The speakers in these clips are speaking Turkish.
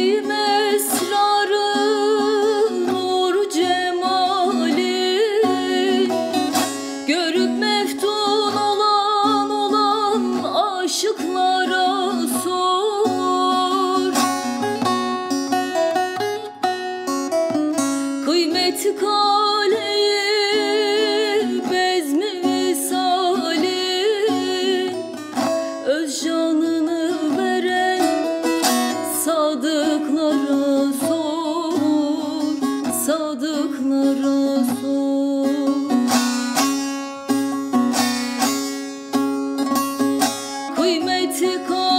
Bildiğim esrarı nur cemali, görüp meftun olan aşıklara sor. Kıymeti kaleyi bezmi misali, öz canını veren sadıklara sor, sadıklara sor. Kıymeti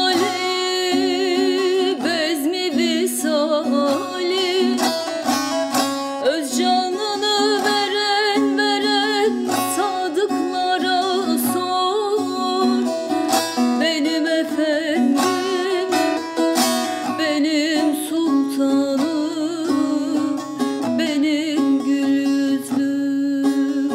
kaleyi bezmi visali, öz canını veren sadıklara sor. Benim efendim, benim sultanım, benim gül yüzlüm.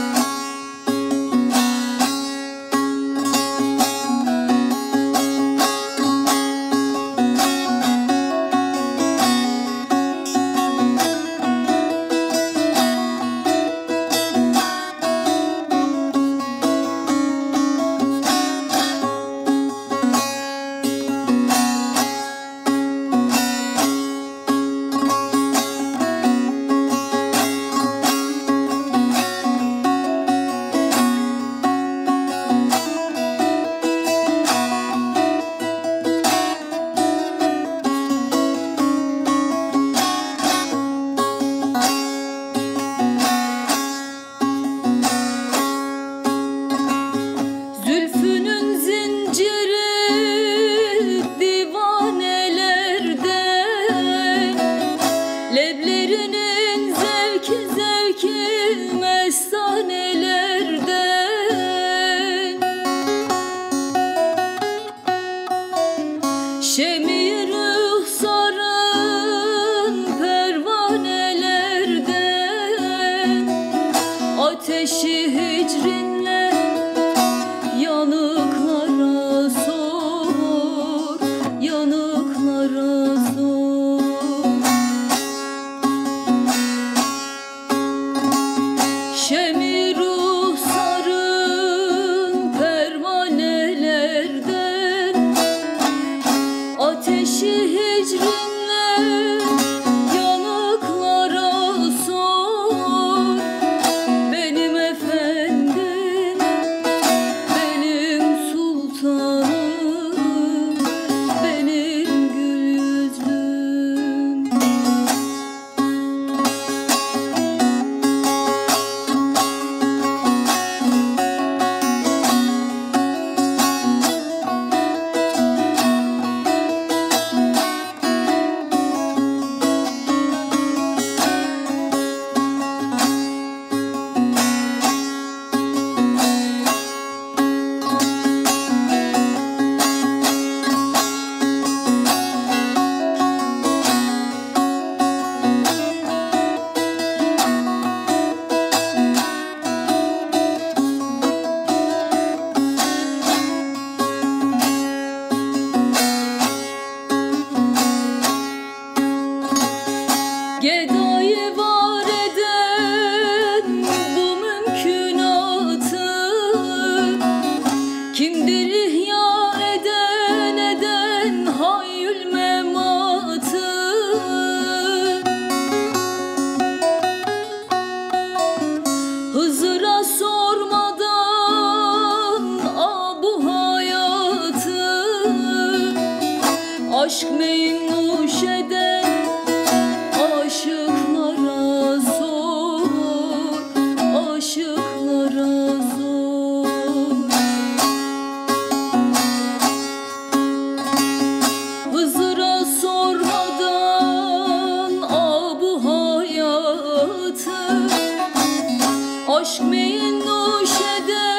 Zülfünün zinciri divanelerden, leblerinin zevki mestanelerden. Şemir ruhsarın pervanelerden, ateşi hicrinle yanıklara sor, yanıklara sor. Şemir ruhsarın pervanelerden, ateşi hicrinle yanıklara sor. Benim efendim, benim sultanım, benim gül yüzlüm. Gedayı var eden bu mümkünatı, kimdir ihya eden hayyül mematı? Hızır'a sormadan bu hayatı, aşk meynuş eden aşıklara sor, aşıklara sor. Hızır'a sormadan bu hayatı, aşk meynuş eden